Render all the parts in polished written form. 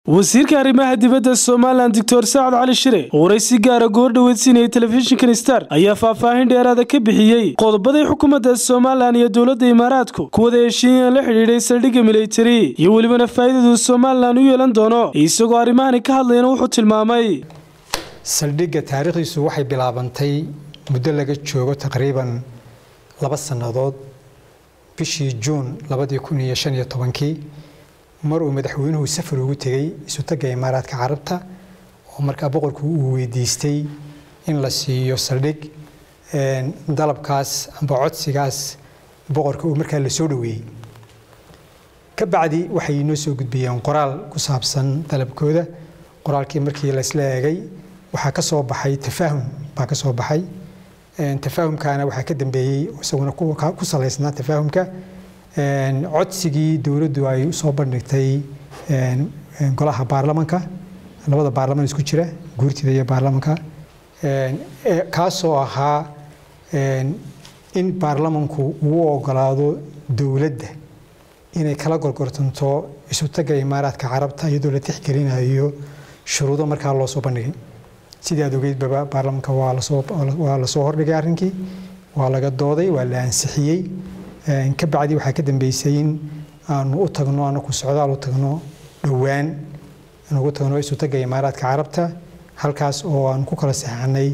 wasiirka arrimaha dibadda Soomaaliland Dr. Saad Ali Shire oo waraysi gaar ah goor dhaweydsiinay telefishinka Star ayaa faahfaahin dheeraad ah ka bixiyay qodobada xukuumadda Soomaaliland iyo dawladda Imaaraadku kuwada heshiiyeen la xiriiray saldhigga military iyo waliba faa'iidada Soomaaliland u yeelan doono isagoo arrimahan ka hadlayna wuxuu tilmaamay saldhigga taariikhdiisu waxay bilaabantay muddo laga joogo taqriiban 2 sanadood bishii June 2015 maruu madaxweynuhu safar ugu tagay isu tagay Imaaraadka Carabta oo markaa boqorku uu weydiistay in la siiyo saldhig dalabkaas amba codsigaas boqorka uu markaa la soo dhaweeyay ka bacdi waxay noo soo gudbiyeen qoraal ku saabsan dalabkooda qoraalkii markii la isla eegay waxa ka soo baxay tafaahum baa ka soo baxay tafaahumkaana waxa ka dambeeyay isaguna ku saleysnaa tafaahumka codsigii dawladdu ay soo bandhigtay golaha baarlamaanka labada baarlamaan isku jira guurtida iyo baarlamaanka kaasoo ahaa in baarlamaanku uu ogolaado dawladda inay kala gorgortanto isu taga Imaaraadka Carabta iyadoo la tixgelinayo shuruudo markaa loo soo bandhigay sidii aad ogeyd baarlamaanka waa la soo hordhigay arrinkii waa laga dooday waa la ansixiyay ka bacdi waxa ka dambeysay in aanu u tagno anagu socdaal u tagno dhawaan anagu tagno isu taga Imaaraadka Carabta halkaas oo aan ku kala saxanay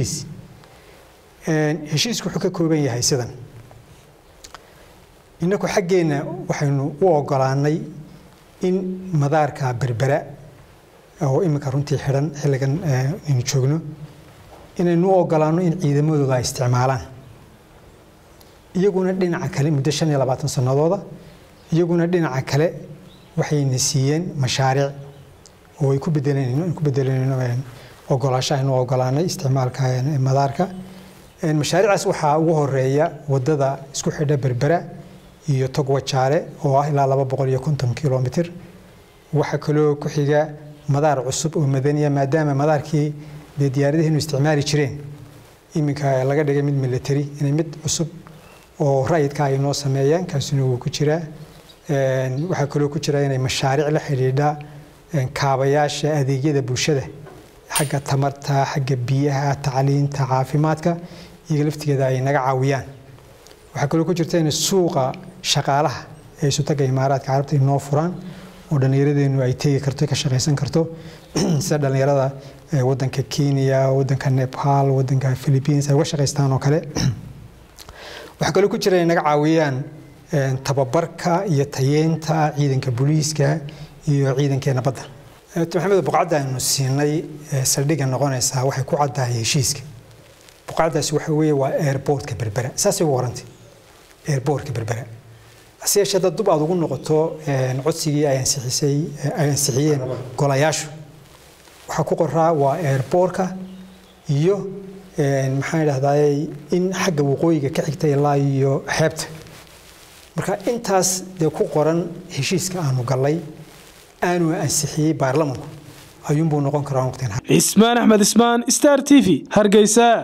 heshiisku wuxuu ka kooban yahay sidan inaku xageena waxaynu u ogolaanay in madaarka Berbera oo imika runtii xiran xilligan in joogno inaynu u ogolaano in ciidamadooda ay isticmaalaan iyaguna dhinaca kale muddo 25 sanadooda iyaguna dhinaca kale waxay nasiiyeen mashaariic oo ay ku bedeleen ogolaashaha inuu ogolaanay isticmaalka madaarka mashaariicaas waxa ugu horeeya wadada isku xidha Berbera iyo Togwajaale oo ah ilaa 250 kilomitir waxa kale ku xiga madaar cusub oo madaniya maadaama madaarkii diyaaradaha isticmaali jireen iminka laga dhigay mid military inay mid cusub oo raayidka ay noo sameeyaan kaasina uu ku jira waxa kale oo ku jira inay mashaariic la xiriidha kaabayaasha adeegyada bulshada xagga tamarta xagga biyaha tacliinta caafimaadka iyo laftigeeda ay naga caawiyaan waxa kale oo ku jirta in suuqa shaqaalaha ee isu taga Imaaraadka Carabta inoo furaan oo dhalinyaradeenu ay tagi karto ka shaqeysan karto sida dhalinyarada wadanka Kenya wadanka Nepal wadanka Philippines ay uga shaqeystaan oo kale waxa kale oo ku jira in naga caawiyaan tababarka iyo tayeenta ciidanka booliiska iyo ciidankeena badda Maxamed Buqacda aynu siinay saldhigga noqonaysa waxay ku caddahay heshiiska buqacdaas waxa weeye waa airportka Berbera saasay u warantay airportka Berbera asiyashada dub aad ugu noqoto codsigii ay ansixiyeen golayaashu waxa ku qoraa waa airportka iyo maxaan idhahdaa in xagga waqooyiga ka xigta ilaa iyo xeebta marka intaas ku qoran heshiiska aanu galay aanu ansixiyay baarlamaanku ayuun buu noqon karaa waqtigan Ismaan Axmed Ismaan Star TV Hargeysa